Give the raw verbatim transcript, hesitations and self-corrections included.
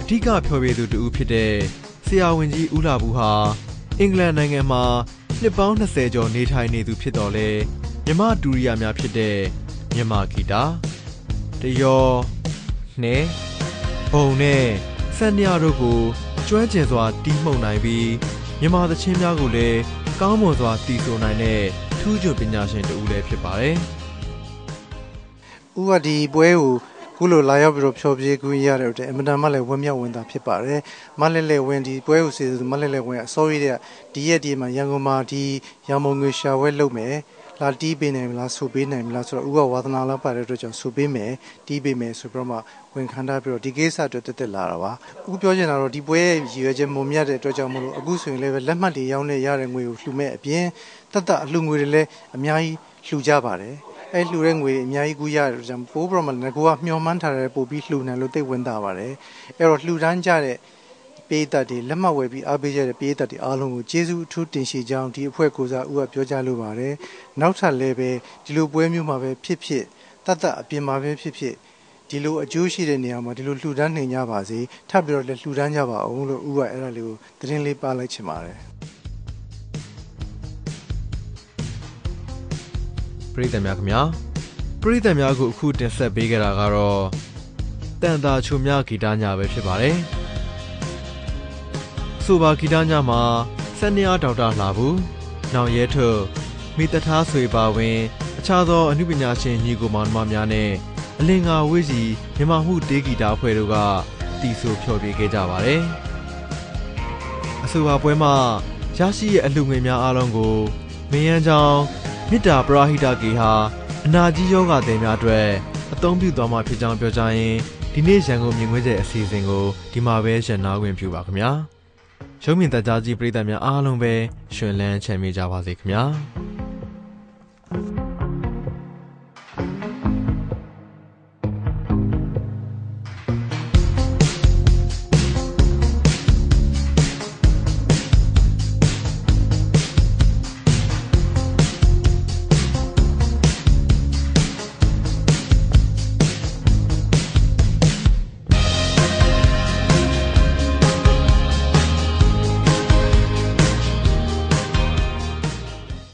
ဓိကဖျော်ဖြေသူတူဖြစ်တဲ့ဆရာဝန်ကြီးဦးလာဘူးဟာအင်္ဂလန်နိုင်ငံမှာနှစ်ပေါင်း၂၀ကျော်နေထိုင်နေသူဖြစ်တော်လဲမြမဒူရီယာများဖြစ်တဲ့မြမဂီတာတယောနှဲဘုံနဲ့စံညတို့ကိုကျွမ်းကျင်စွာတီးမှုန်နိုင်ပြီးမြမသချင်းများကိုလည်းကောင်းမွန်စွာတီးဆိုနိုင်တဲ့ထူးချွန်ပညာရှင်တူလည်းဖြစ်ပါတယ်။ဦးကဒီပွဲကိုခုလိုလာရောက်ပြီးတော့ဖျော်ဖြေခွင့်ရတဲ့အတွက်အင်မတန်မှလည်းဝမ်းမြောက်ဝမ်းသာဖြစ်ပါတယ်။မလဲလဲဝင်ဒီပွဲကိုစီစဉ်မလဲလဲဝင်အစောကြီးတဲ့ဒီရက်ဒီမှာရန်ကုန်မှာဒီရန်မုံငွေရှာဝဲလုပ်မယ်လာတီးပေးနိုင်မလားဆိုပေးနိုင်မလားဆိုတော့ဦးကဝါသနာလောက်ပါတဲ့အတွက်ကြောင့်ဆိုပေးမယ်တီးပေးမယ်ဆိုပြီးတော့မှဝင်ခံထားပြီးတော့ဒီကိစ္စအတွက်တက်တက်လာတာပါ။ဦးပြောချင်တာတော့ဒီပွဲရဲ့ရည်ရွယ်ချက်မုံမြတ်တဲ့အတွက်ကြောင့်မလို့အခုဆိုရင်လည်းလက်မှတ်တွေရောင်းနေရတဲ့ငွေကိုလှူမဲ့အပြင်တတ်တအလှူငွေတွေလည်းအများကြီးလှူကြပါတယ်။အဲလှူတဲ့ငွေအများကြီးကူရတဲ့ကြောင့်ပိုးပရမလည်းကိုကမျှော်မှန်းထားတဲ့ပို့ပြီးလှူနိုင်လို့သိဝင်တာပါတယ်။အဲတော့လှူဒန်းကြတဲ့ပေးတတ်တွေလက်မှတ်ဝယ်ပြီးအားပေးကြတဲ့ပေးတတ်တွေအားလုံးကိုကျေးဇူးအထူးတင်ရှိကြောင်းဒီအဖွဲ့ကိုစားဦးကပြောကြားလိုပါတယ်။နောက်ထပ်လည်းပဲဒီလိုပွဲမျိုးမှာပဲဖြစ်ဖြစ်တတ်တအပြင်မှာပဲဖြစ်ဖြစ်ဒီလိုအကျိုးရှိတဲ့နေရာမှာဒီလိုလှူဒန်းနေကြပါစေထပ်ပြီးတော့လည်းလှူဒန်းကြပါအောင်လို့ဦးကအဲ့ဒါလေးကိုသတင်းလေးပါလိုက်ချင်ပါတယ်။ပရိသတ်များခင်ဗျာပရိသတ်များကိုအခုတင်ဆက်ပေးခဲ့တာကတော့တန်တာချုံမြဂီတညာပဲဖြစ်ပါတယ်ဆိုပါဂီတညာမှာစနေအားဒေါက်တာလှဘူးနောင်ရဲထုမိတထားဆွေပါဝင်အခြားသောအနုပညာရှင်ညီကိုမောင်နှမများနဲ့အလင်္ကာဝေးစီမြန်မာမှုတေးဂီတအဖွဲ့တို့ကတီဆိုဖျော်ဖြေခဲ့ကြပါတယ်အဆိုပါပွဲမှာရရှိရဲ့အလှူငွေများအားလုံးကိုမင်းရန်ချောင်းမေတ္တာပရဟိတကေဟာအနာကြီးယောဂသည်များအတွက်အသုံးပြုသွားမှာဖြစ်ကြောင်းပြောကြားရင်းဒီနေ့ရန်ကုန်မြင်ကွင်းကျဲအစီအစဉ်ကိုဒီမှာပဲရှင်းနာဝင်ပြပါခင်ဗျာရုံးမြင့်တကြားကြီးပရိသတ်များအားလုံးပဲရှင်လန်းချမ်းမြေ့ကြပါစေခင်ဗျာ